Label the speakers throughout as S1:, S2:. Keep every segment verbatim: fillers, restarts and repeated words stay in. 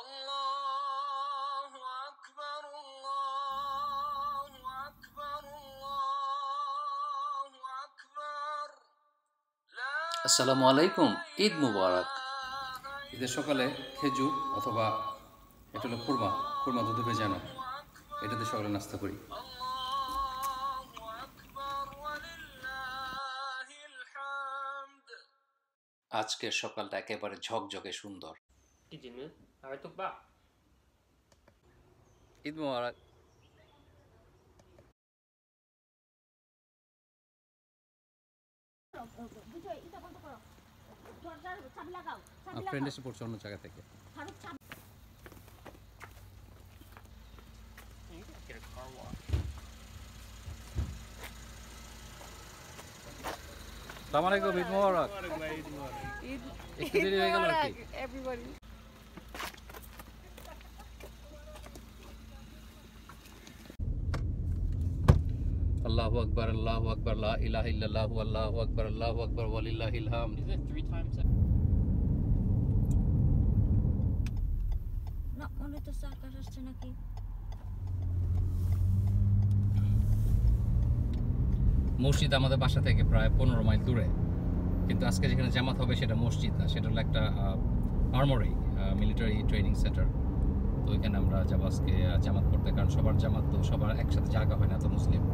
S1: আল্লাহু আকবার, আল্লাহু আকবার, আল্লাহু আকবার। আসসালামু আলাইকুম, ঈদ মুবারক। ঈদের সকালে খেজুর অথবা এটা হলো খুরমা, খুরমা দুধে ভেজানো, এটাতে সকালে নাস্তা করি। আজকের সকালটা একেবারে ঝকঝকে সুন্দর। ঈদ মুবারক। ফ্রেন্ড এসে পড়ছে অন্য জায়গা থেকে। আসসালামু আলাইকুম, ঈদ মুবারক। একটু দেরি হয়ে গেল আর কি।
S2: Everybody.
S1: আল্লাহু আকবার, আল্লাহু আকবার, লা ইলাহা ইল্লাল্লাহু, আল্লাহু আকবার, আল্লাহু আকবার, ওয়ালিল্লাহিল হামদ।
S2: Is it three times?
S3: না, মনে তো আকাশ আসছে নাকি?
S1: মসজিদ আমাদের বাসা থেকে প্রায় পনেরো মাইল দূরে, কিন্তু আজকে যেখানে জামাত হবে সেটা মসজিদ না, সেটা হলো একটা আর্মরি, মিলিটারি ট্রেনিং সেন্টার। তো ওইখানে আমরা যাবো আজকে জামাত পড়তে, কারণ সবার জামাত তো সবার একসাথে জায়গা হয় না, তো মুসলিম।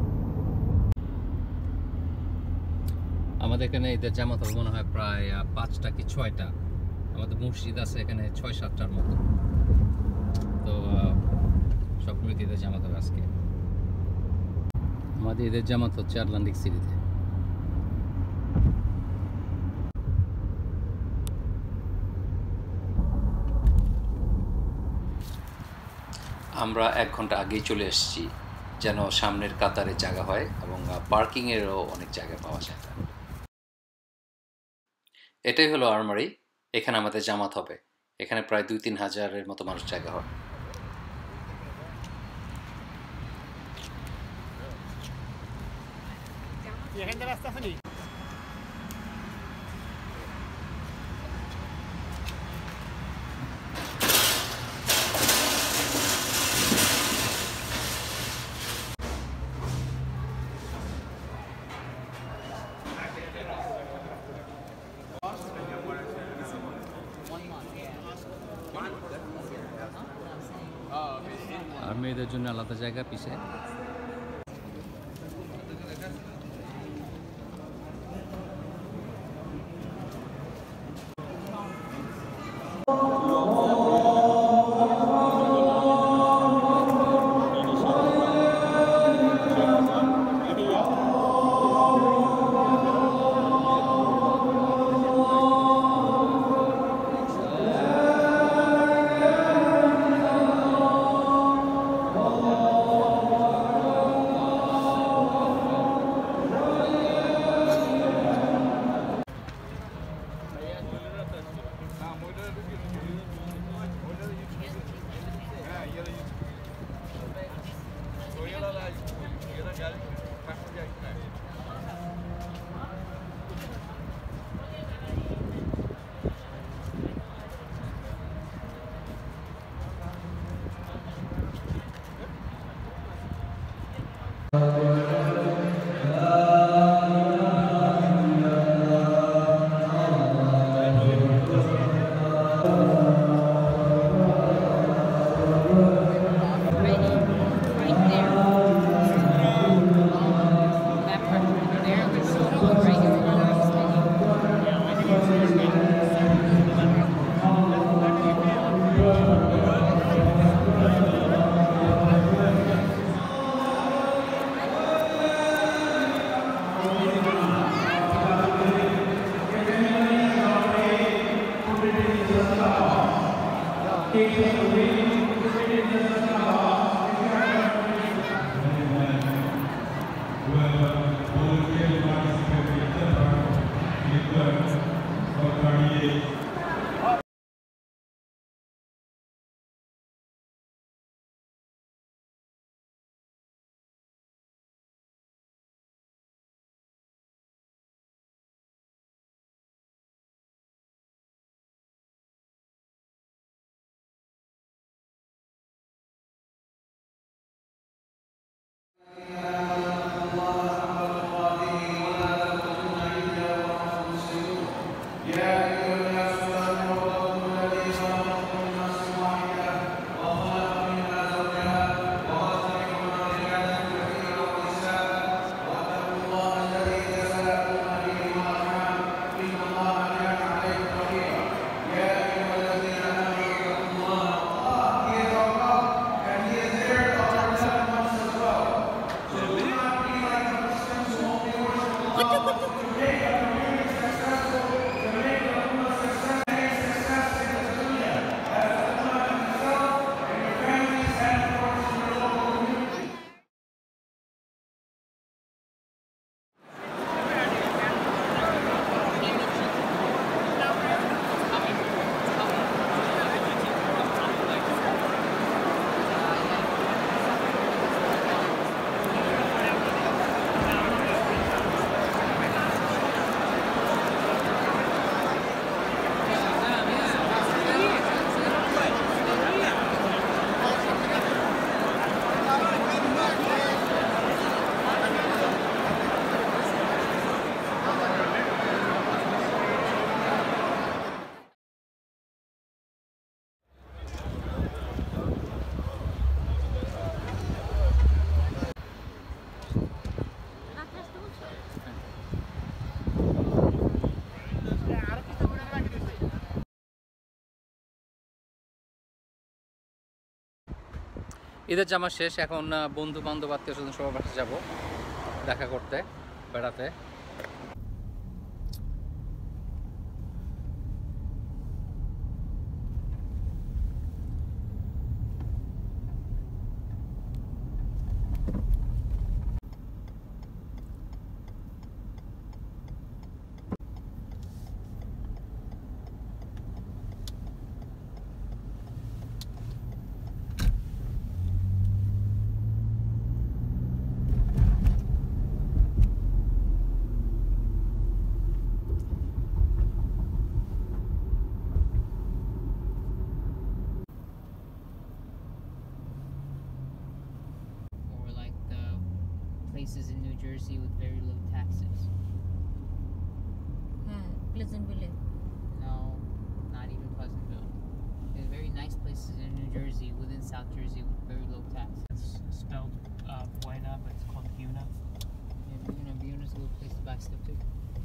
S1: আমাদের এখানে ঈদের জামাত হবে মনে হয় প্রায় পাঁচটা কি ছয়টা। আমাদের মসজিদ আছে এখানে ছয় সাতটার মতো। তো সবগুলোতে ঈদের জামাত হবে আজকে। আমাদের ঈদের জামাত হচ্ছে আটলান্টিক সিটিতে। আমরা এক ঘন্টা আগেই চলে এসেছি, যেন সামনের কাতারে জায়গা হয় এবং পার্কিংয়েরও অনেক জায়গা পাওয়া যায়। এটাই হলো আর্মারি, এখানে আমাদের জামাত হবে। এখানে প্রায় দুই তিন হাজারের মতো মানুষ জায়গা হয়। আর মেয়েদের জন্য আলাদা জায়গা পিছে। ঈদের জামা শেষ, এখন বন্ধু বান্ধব আত্মীয় স্বজন সবার বাসায় যাবো দেখা করতে, বেড়াতে।
S2: Places in New Jersey with very low taxes.
S3: হ্যাঁ প্লেজেন্টভিলে
S2: No, not even Pleasantville. There's very nice places in New Jersey within South Jersey with very low taxes.
S4: It's spelled uh, Buena, but it's called Buna.
S2: Yeah, Buna, Buna's a good place to buy stuff too.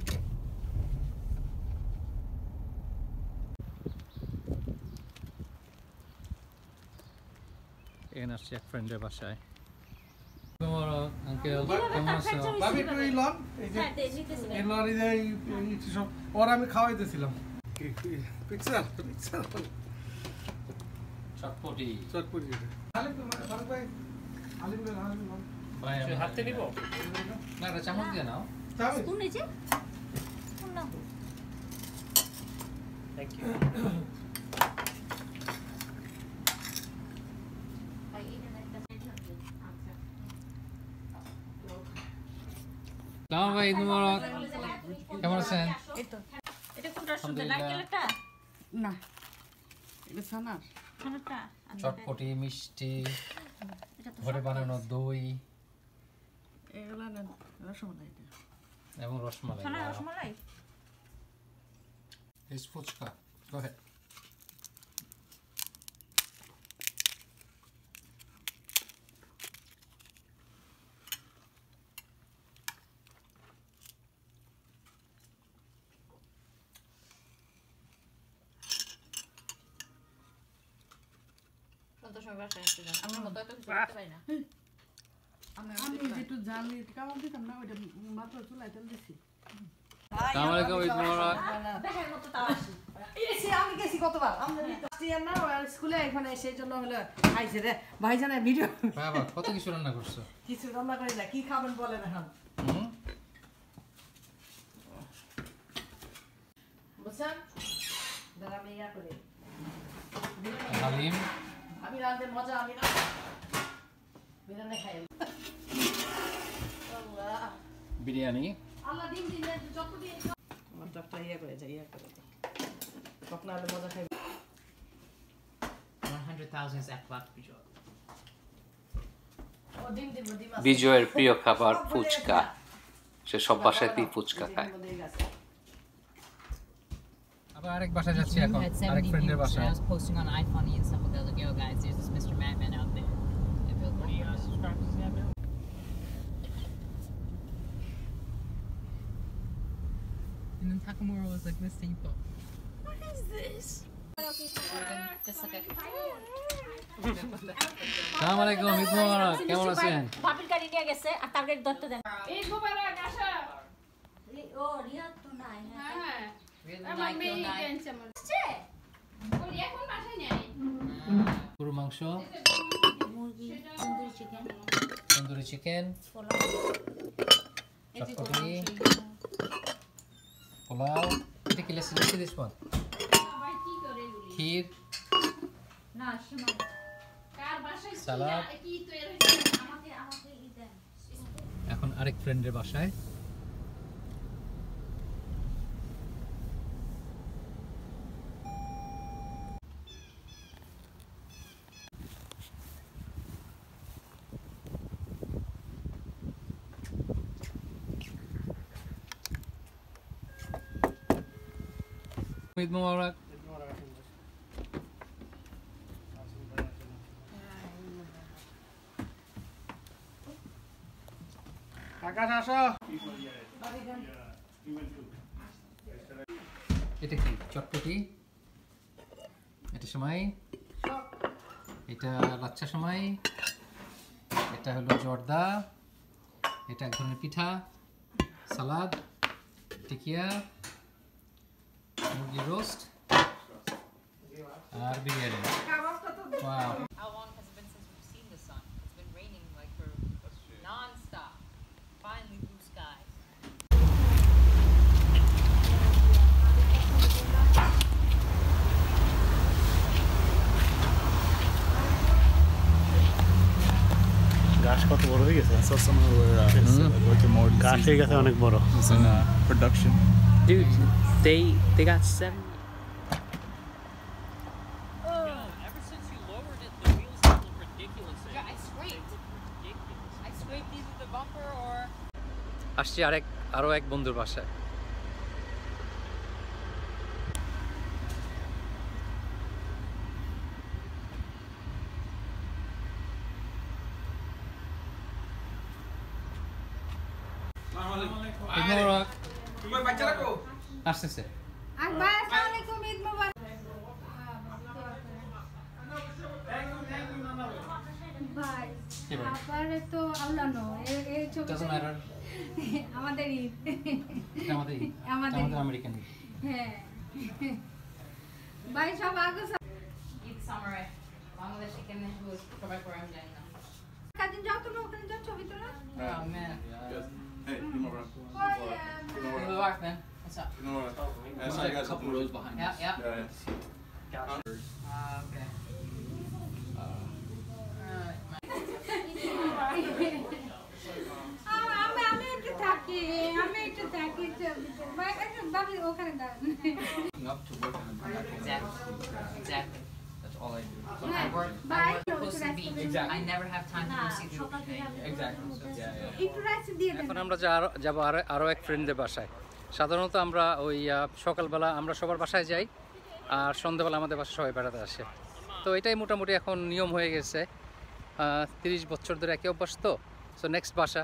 S1: এখানে আসছি এক ফ্রেন্ডের বাসায়। Uncle কেমন আছো?
S5: ভাবি একটু এই লন, এই যে এই লন, এই যে এই এই সব ওর আমি খাওয়াইতেছিলাম। পিকচার পিকচার
S1: চটপটি
S5: চটপটি আলিম ভাই ভাই আলিম ভাই আলিম ভাই
S1: ভাই
S4: হাতে নিব?
S1: না এটা চামচ দিয়ে নাও।
S5: চাবি
S3: স্পুন নিচে স্পুন নাও
S4: Thank you.
S1: সালাম ভাই, ঈদ মোবারক। কেমন আছেন?
S3: এই তো এটা কোনটা শুনতে নারকেলটা
S6: না এটা ছানার
S3: কোনটা
S1: চটপটি, মিষ্টি,
S3: এটা তো
S1: ঘরে বানানো দই
S6: এগুলা না রসমালাই এটা
S1: এবং রসমালাই।
S3: ছানা rasmalai
S1: It's fuchka. Go ahead.
S6: আমি যেটু জানি কামাল দিতাম না ওইটা মাত্র চুলাই তেল দিছি
S1: আসসালামু আলাইকুম, ঈদ মোবারক।
S3: দেখার মতো তাও আসি
S6: এসে আমি গেছি কতবার আমরা স্টিয়ার না স্কুলে এখানে সেই জন্য হলো আইছে রে ভাইজানের ভিডিও
S1: বাবা কত কিছু রান্না করছো।
S6: কিছু রান্না করি না কি খাবেন বলেন এখন
S1: হুম?
S6: বুঝছেন দাঁড়া আমি ইয়া করি
S1: হালিম,
S6: আমি রাঁধতে মজা আমি না বিরিয়ানি খাই আল্লাহ
S1: বিরিয়ানি।
S6: আল্লাহ দিন দিন যত দিন আমার ডক্টর ইয়া করে যায় ইয়া করে তখন আলো মজা খাই
S2: one hundred thousand is Akhlaq Bijoy.
S6: ও ডিম দিব ডিম আছে
S1: বিজয়ের প্রিয় খাবার ফুচকা, সে সব বাসাতেই ফুচকা খায়। আবার আরেক বাসায় যাচ্ছি এখন,
S2: had
S1: আরেক
S2: seventy
S1: ফ্রেন্ডের
S2: views, and
S1: বাসায়।
S2: I was posting on iFunny and stuff like that. Like, yo, guys, there's this Mister Madman out there. If you'll
S4: What do you uh, subscribe to that now?
S2: And then Takamura was like, Miss Simple.
S3: What is this?
S2: Just like a...
S1: আসসালামু আলাইকুম, ঈদ মোবারক। কেমন আছেন?
S3: বাবিল গাড়ি নিয়ে গেছে আর তার গাড়ি ধরতে দেন
S7: ঈদ মোবারক আশা।
S3: ও রিয়াদ তো নাই হ্যাঁ
S7: হ্যাঁ
S2: Really
S7: আমার
S2: like
S7: মেয়ে
S2: your night.
S7: টেনশন আমার
S3: আসছে
S7: ওই এখন বাসায় নেই
S1: গরু মাংস,
S3: মুরগি তন্দুরি চিকেন
S1: তন্দুরি চিকেন,
S3: পোলাও
S1: চটপটি, পোলাও। এটা কি লেসি লেসি দিস পর?
S7: ভাই কি করে এগুলি
S1: ক্ষীর,
S3: না সীমা
S7: কার বাসায় কি
S1: সালাদ।
S7: আ- কি তৈরি হয়েছে
S3: আমাকে আমাকে ই দেন
S1: এখন আরেক ফ্রেন্ডের বাসায়। ঈদ মোবারক।
S5: আকাশ আসো
S1: এটা কি চটপটি, এটা সময়, এটা লাচ্ছা সময়, এটা হলো জর্দা, এটা এক ধরনের পিঠা, সালাদ, টিকিয়া, মুরগি রোস্ট আর biryani. Wow.
S2: How long has it been since we've seen the sun? It's been raining like for non-stop. Finally blue skies.
S4: গাছ কত বড় হয়ে গেছে?
S8: I saw someone where uh, it's, uh, working more
S4: গাছ হয়ে গেছে অনেক বড়।
S8: It's in uh, production.
S4: Dude, they they got seven. Ever since you lowered it, the wheels look ridiculous.
S2: Yeah, I scraped. I scraped either the bumper or
S1: আসছি আরেক আরো এক বন্ধুর বাসায়। ঈদ মোবারক। আসতেছে।
S3: আর ভাই আসসালামু আলাইকুম, ঈদ মোবারক। ভাই
S1: কি ভাই?
S3: আপারে তো আউলানো এই এই ছবি
S1: Doesn't matter.
S3: আমাদের ঈদ।
S1: এটা আমাদের ঈদ।
S3: আমাদের
S1: আমাদের আমেরিকান ঈদ।
S3: হ্যাঁ ভাই সব আগে
S2: Eid Samurai. Bangladeshi can সবাই করে আমি জানি না।
S3: কাজিন যাও তো, ওখানে যাও ছবি তোলা।
S2: Oh man.
S8: Hey, you know what?
S3: ওই
S2: Good luck, man. What's up?
S8: You know what? I saw you guys
S1: couple rows behind.
S2: Yeah, yeah.
S8: Yeah, yeah.
S2: Uh, okay. Alright, man.
S3: আমি আমি একটু থাকি, আমি একটু থাকি ছবি তো। ভাই একটু ভাবি ওখানে দাঁড়ান।
S1: Up to work and come back home.
S2: Exactly. Exactly.
S1: That's all I do.
S2: I work, I
S3: Bye.
S2: work close to the beach.
S1: Exactly.
S2: I never have time to
S3: না
S2: go see the
S3: সকাল
S2: ocean.
S3: থেকে
S1: Exactly. Yeah, yeah.
S3: একটু rice দিয়ে দেন।
S1: এখন আমরা যা- যাবো আরো আরো এক ফ্রেন্ডের বাসায়। সাধারণত আমরা ওই আহ, সকালবেলা আমরা সবার বাসায় যাই আর সন্ধ্যাবেলা আমাদের বাসায় সবাই বেড়াতে আসে। তো এটাই মোটামুটি এখন নিয়ম হয়ে গেছে। তিরিশ বছর ধরে একে অভ্যাস তো। সো নেক্সট বাসা।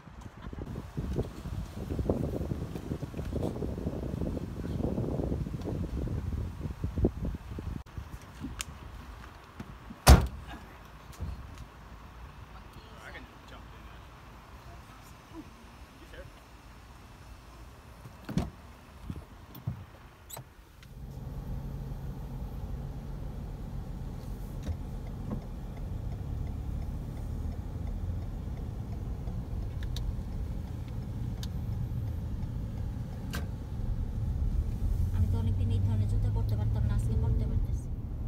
S3: আমি তো অনেকদিন এই ধরনের জুতা পরতে পারতাম না, আজকে পরতে পারতেছি।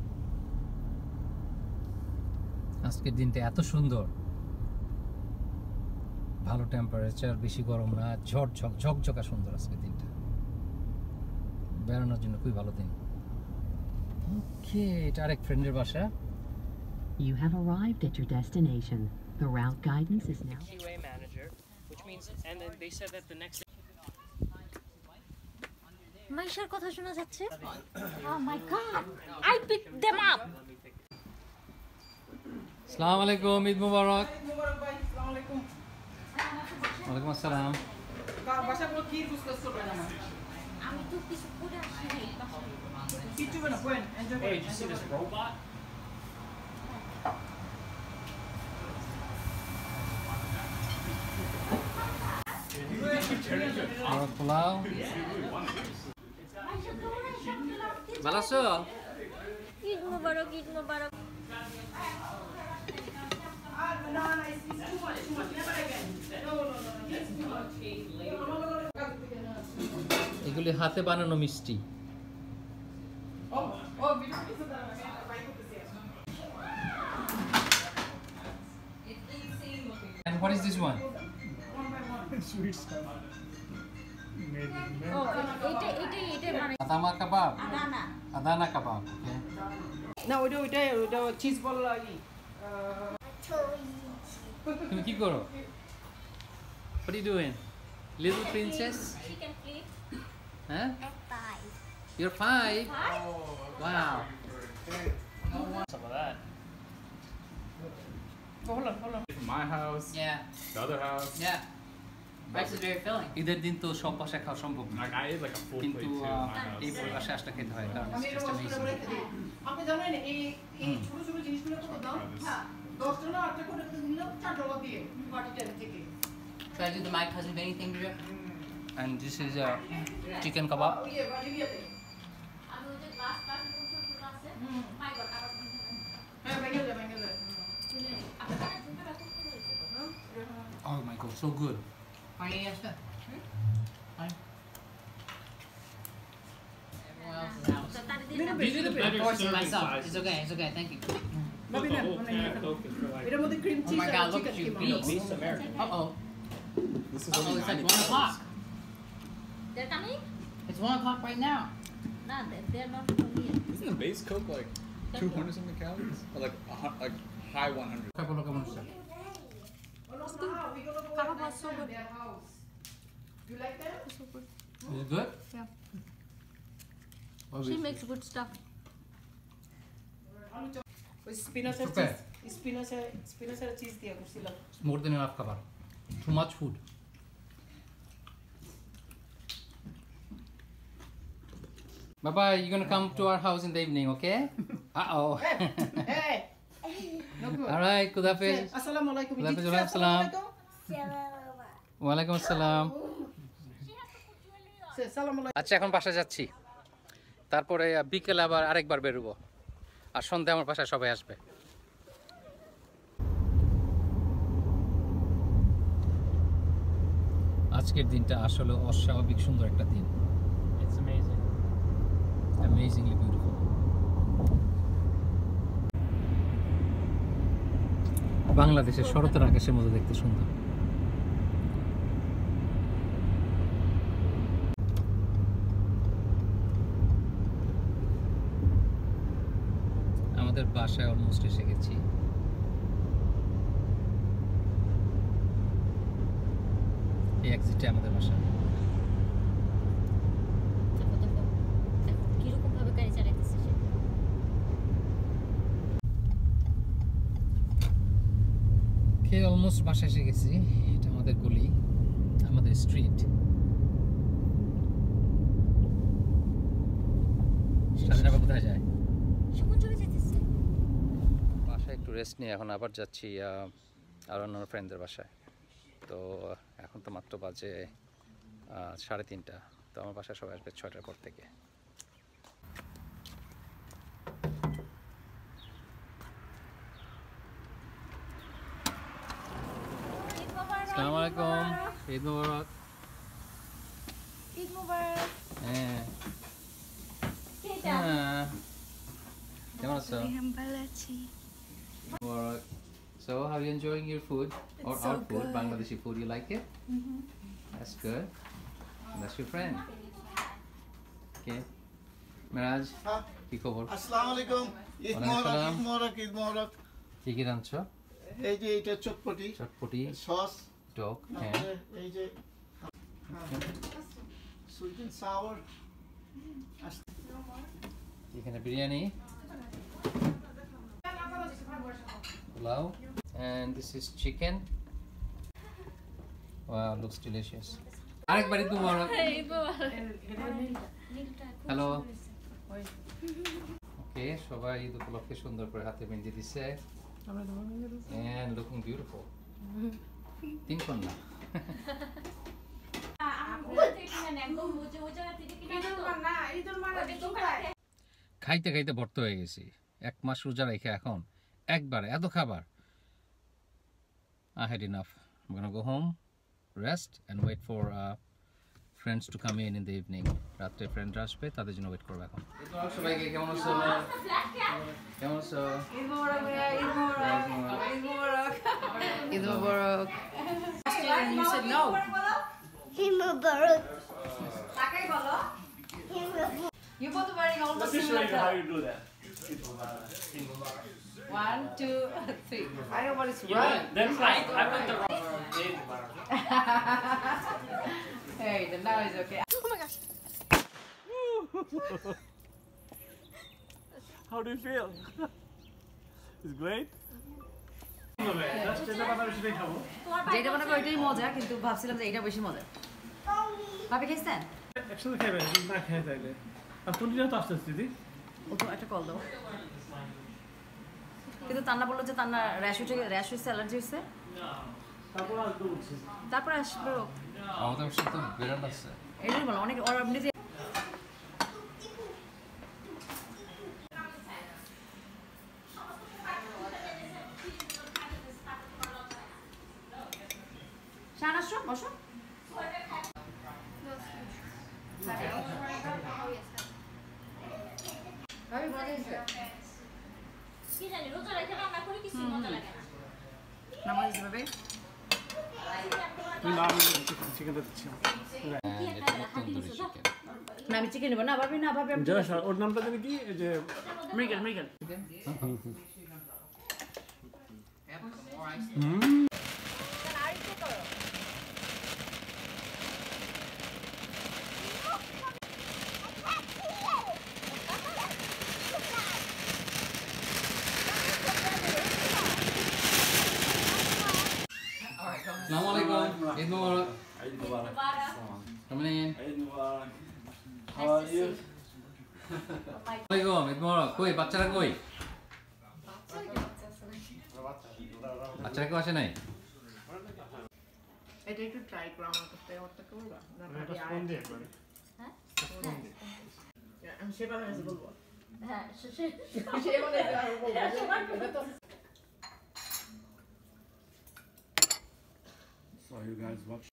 S1: আজকের দিনটা এত সুন্দর, ভালো টেম্পারেচার, বেশি গরম না, ঝড় ঝক ঝকঝকা সুন্দর আজকের দিনটা, বেড়ানোর জন্য খুবই ভালো দিন। ওকে, এটা আরেক ফ্রেন্ডের বাসা।
S9: You have arrived at your destination. The route guidance is now.
S4: Q A manager, which means, and then they said that the next.
S3: মাইশার কথা শোনা যাচ্ছে। Oh my god, I picked them up.
S1: আসসালামু আলাইকুম, ঈদ মোবারক।
S6: মোবারক ভাই, আসসালামু আলাইকুম।
S1: ওয়ালাইকুম আসসালাম।
S6: বাসাগুলো কি ইউজ করছো ভাই আমার?
S3: আমি তো কিছু করে আসি নাই বাসায়।
S6: কিচ্ছু না, কোয়েন enjoy
S4: Hey, did you see this robot?
S1: আর পোলাও। ভালো আছো?
S3: ঈদ মোবারক, ঈদ মোবারক।
S6: না না, it's too much, too much. Never again. No, no, no, no. It's too much.
S1: এগুলি হাতে বানানো মিষ্টি।
S6: Oh, oh, video কিছু করা না, বাই করতেছি। It's insane looking.
S1: And what is this one?
S6: One by one.
S4: Sweet stuff.
S3: ও এটা এটা এটা মানে
S1: আদামা কাবাব,
S3: না না
S1: আদানা কাবাব। Okay.
S6: না, ওইটা ওইটা ওইটা চিজ বল ই
S1: তুমি কি করো? What are you doing? Little princess?
S3: Chicken flip
S1: Huh?
S3: পাই
S1: You're five? Wow.
S4: Some of that.
S6: hold on, hold on.
S8: From my house,
S2: Yeah,
S8: the other house.
S2: yeah. Rice is very filling.
S1: ঈদের দিন তো সব বাসায় খাওয়া সম্ভব না,
S8: Like I ate like a full
S1: কিন্তু
S8: plate too
S1: ah,
S8: in my
S1: এই
S8: house.
S1: বাসায় আসলে খেতে হয় কারণ
S6: আমি
S1: it's
S6: এটা
S1: just
S6: ওয়াশ করে
S1: amazing.
S6: রেখে দিই। আপনি জানেন এই এই ছোট ছোট জিনিসগুলো কত দাম? হ্যাঁ, দশটা না আটটা করে নিলাম চার ডলার দিয়ে পার্টি টাইম থেকে
S2: Should I do the my cousin Benny thing, Drea?
S1: And this is a chicken kebab.
S6: ইয়ে বাড়ি দিয়েতে
S7: আমি ওই যে গ্লাস কার্ড ছোট ছোট আছে মাই গড আবার
S6: হ্যাঁ ভেঙে যায় ভেঙে যায়
S7: আপনারা ঝুঁকে রাখুন কি হয়েছে
S1: Oh my god, so good.
S2: Honey, yes, sir. Honey. Everyone else's house.
S7: তো তার দিন
S8: These are the better
S2: I'm forcing
S8: serving
S2: myself.
S8: sizes.
S2: It's okay, it's okay, thank you.
S6: ভাবি
S8: The
S6: না
S8: whole
S6: মানে
S8: can of Coke is for like
S6: এটার মধ্যে cream
S2: Oh
S6: cheese
S2: my
S6: আর
S2: god, look
S6: chicken
S2: at you,
S6: keema
S2: beast.
S8: Beast American.
S2: Uh oh.
S8: This is
S2: Uh oh,
S8: only
S2: it's like
S8: ninety
S2: one o'clock.
S7: they're coming?
S2: It's one o'clock right now.
S7: No, they- they're not coming yet.
S10: Isn't the base Coke like two hundred something calories? Or like a, hun- like high one hundred?
S1: বলো কেমন হচ্ছে?
S3: Kebab was so good.
S6: You like that?
S3: So good.
S1: Is it good?
S3: Yeah.
S1: What
S3: She
S1: is it?
S3: makes good stuff.
S6: ওই স্পিনাচের
S1: Okay.
S6: Cheese স্পিনাচের স্পিনাচের cheese দিয়ে করছিলাম
S1: It's more than enough kebab. Too much food. Bye bye. You're gonna come to our house in the evening, okay? Uh oh.
S6: এই no good
S1: All right. Good hafiz.
S6: আসসালামু আলাইকুম
S1: Wa alaikum
S6: জিতছি,
S1: salam.
S6: আলাইকুম।
S1: Wa alaikum assalam.
S6: সে, সালাম আলাইকুম
S1: আচ্ছা এখন বাসা যাচ্ছি, তারপরে আহ, বিকেলে আবার আরেকবার বেরোবো, আর সন্ধ্যায় আমার বাসায় সবাই আসবে। আজকের দিনটা আসলে অস্বাভাবিক সুন্দর একটা দিন।
S4: It's amazing.
S1: Amazingly beautiful. বাংলাদেশের শরতের আকাশের মতো দেখতে সুন্দর। আমাদের বাসায় অলমোস্ট এসে গেছি। এই এক্সিটে আমাদের বাসা।
S7: দেখো দেখো দেখো কিরকম ভাবে গাড়ি চালাইতেছে সে।
S1: খেয়ে অলমোস্ট বাসায় এসে গেছি। এটা আমাদের গলি, আমাদের স্ট্রিট। স্বাধীন আবার কোথায় যায়?
S7: সুমন চলে যেতেছে।
S1: বাসায় একটু রেস্ট নিয়ে এখন আবার যাচ্ছি আহ, আর অন্য ফ্রেন্ডদের বাসায়। তো এখন তো মাত্র বাজে আহ, সাড়ে তিনটা। তো আমার বাসায় সবাই আসবে ছয়টার পর থেকে। আসসালামু আলাইকুম, ঈদ মোবারক।
S3: ঈদ মোবারক।
S1: হ্যাঁ
S3: কেটা?
S1: হ্যাঁ। কেমন আছো?
S3: আমি ভালো আছি।
S1: Mubarak. So, how are you enjoying your food or
S3: It's so
S1: our food,
S3: good.
S1: Bangladeshi food? You like it?
S3: Mhm.
S1: That's good. And that's your friend. Okay. Miraj,
S5: হ্যাঁ
S1: কি খবর?
S5: আসসালামু আলাইকুম ঈদ
S1: ওয়ালাইকুম
S5: মোবারক
S1: আসসালাম।
S5: ঈদ মোবারক ঈদ মোবারক
S1: কি কি রাঁধছো?
S5: এই যে এটা চটপটি
S1: চটপটি,
S5: সস
S1: টক, হ্যাঁ।
S5: তারপরে এই যে সুইট এন্ড সাওয়ার
S1: এখানে biryani, pulao, and this is chicken. Wow, looks delicious. আরেকবার ঈদ মোবারক। হ্যালো। ওকে, সবাই ঈদ উপলক্ষে সুন্দর করে হাতে মেহেন্দি দিছে। And looking beautiful. তিন কন্যা। খাইতে খাইতে ভর্ত হয়ে গেছি। এক মাস রোজা রেখে এখন একবার এত খাবার। I had enough. I'm gonna go home, rest and wait for uh, friends to come in in the evening. রাতে ফ্রেন্ড আসবে, তাদের জন্য ওয়েট করব এখন। সবাইকে কেমন আছো? কেমন আছো?
S6: ঈদ মোবারক ভাইয়া, ঈদ মোবারক ঈদ মোবারক ঈদ মোবারক You said no.
S3: ঈদ মোবারক।
S6: তাকাই বলো You both are wearing almost
S8: Let me show
S6: similar
S8: you how
S6: clothes.
S8: you do that.
S6: One, two, three. I know what is
S8: You
S6: right.
S8: went- Then I, I went the wrong way.
S6: Hey, the now is okay.
S3: Oh my gosh.
S8: How do you feel? It's great.
S6: যেটা মনে করি ওইটাই মজা, কিন্তু ভাবছিলাম যে এটা বেশি মজা। ভাবি খেয়েছেন?
S5: একসাথে খাবে না খেয়ে তাইলে আর পনিরও তো আসতে দিদি
S6: ও তো একটা কল দাও। কিন্তু তান্না বললো যে তান্না র্যাশ উঠে র্যাশ হয়েছে অ্যালার্জি হয়েছে তারপর আসবে
S1: আমাদের সাথে বেরান আছে
S6: এটাই বলো অনেক ওর এমনি যে শান আসো বসো ভাবি মজা হয়েছে
S7: কি জানি রোজা রেখে রান্না করে কিছু মজা লাগে না
S6: না মজা হয়েছে ভাবি
S8: না আমি চিকেন দিচ্ছি
S6: না আমি চিকেন নেবো না ভাবি না ভাবি আমি
S8: জয় ওর নামটা জানি কি এই যে
S6: মৃগেল মৃগেল
S1: Assalamualaikum. Eid Mubarak.
S10: Eid Mubarak.
S1: Come in.
S10: Eid Mubarak. How are you?
S1: Assalamualaikum. Eid Mubarak. Koi বাচ্চারা কই? বাচ্চারা কেউ আসে নাই?
S6: এটা একটু ট্রাই করো আমার কাছে ওটা করবা না
S8: এটা ফোন দিয়ে একবার
S7: হ্যাঁ
S6: আমি সেভাবে কাছে বলবো
S7: হ্যাঁ সে
S6: সেভাবে কাছে বলবো এটা তো
S10: So you guys watch.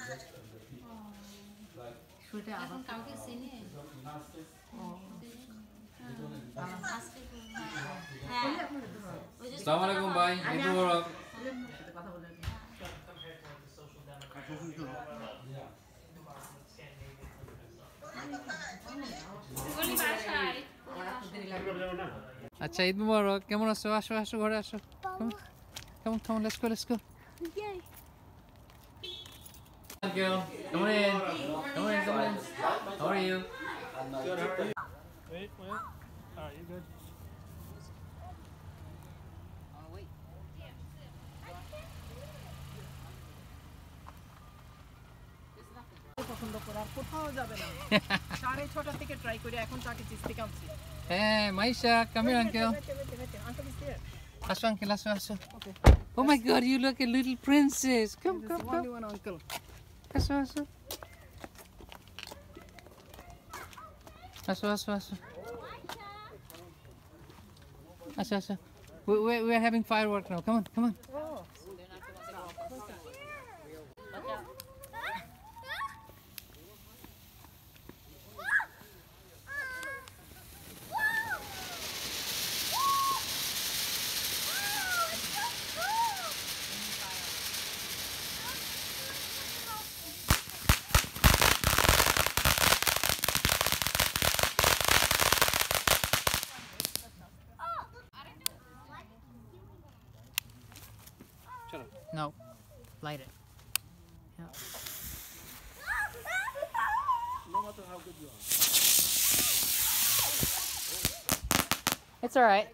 S6: শুটে আবার
S7: এখন কাউকে চিনি আজকে হ্যাঁ
S1: Assalamualaikum bhai. Eid Mubarak.
S6: কথা বলে
S7: বলি বাসায়
S1: আচ্ছা ঈদ মুবারক কেমন আছো আসো আসো ঘরে আসো কেমন কেমন let's go let's go Girl, come on in. Come on in, come on in. How are you?
S8: Wait, wait. Alright, you good?
S6: পছন্দ করার কোথাও যাবে না সাড়ে ছটা থেকে ট্রাই করে এখন তাকে চিস্তি কামছি
S1: Hey, Maisha, come here, uncle.
S6: Uncle is there
S1: Asho, uncle, asho, asho. Oh my God, you look a little princess. Come, come,
S6: only
S1: come.
S6: one uncle
S1: Asho, asho. Asho, asho, asho. Asho, asho. We, we, we're having firework now. Come on, come on. No, light it. Yeah.
S8: No matter how good you are.
S1: It's all right.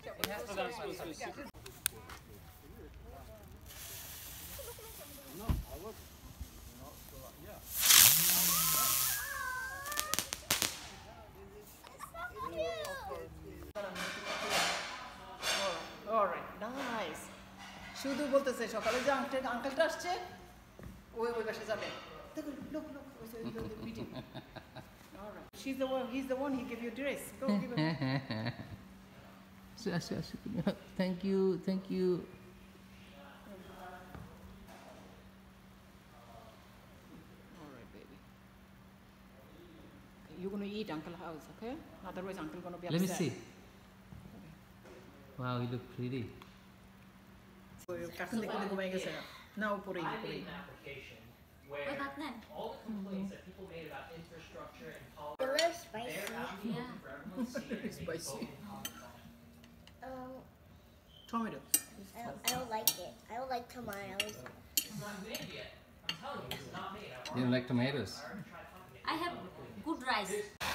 S6: Alright nice শুধু বলতেছে সকালে যে uncle আঙ্কেলটা আসছে ওই ওই পাশে যাবে দেখো লোক লোক ওই যে meeting alright she is the one he is the one he give you dress go give it
S1: Asho, asho, asho. Thank you, thank you.
S6: Alright, baby. You're gonna eat Uncle house, okay? Otherwise, Uncle gonna be upset.
S1: Let me see. Wow, you look pretty.
S6: কাছে দেখে দেখে ঘুমাই গেছে না উপরে উপরে
S7: ওই ভাত নেন
S3: They're spicy.
S6: spicy
S3: Um,
S6: tomato
S3: I don't, I don't like it. I don't like tomatoes.
S1: You don't like tomatoes?
S7: I have good rice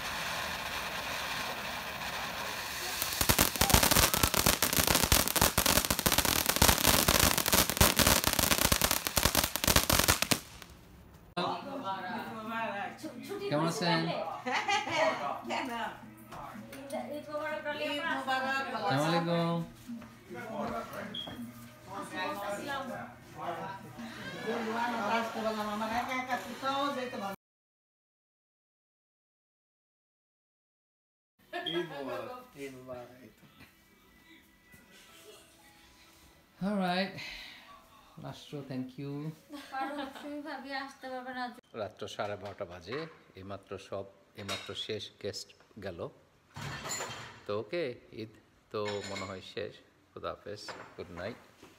S1: কেমন আছেন?
S7: ঈদ মোবারক
S6: ঈদ মোবারক
S1: আসসালামু আলাইকুম।
S5: Invite.
S1: অলরাইট রাষ্ট্র থ্যাংক ইউ
S3: তুমি ভাবি আসতে পারবে না
S1: রাত্র সাড়ে বারোটা বাজে এইমাত্র সব এইমাত্র শেষ গেস্ট গেল তো ওকে ঈদ তো মনে হয় শেষ খুদা হাফেজ গুড নাইট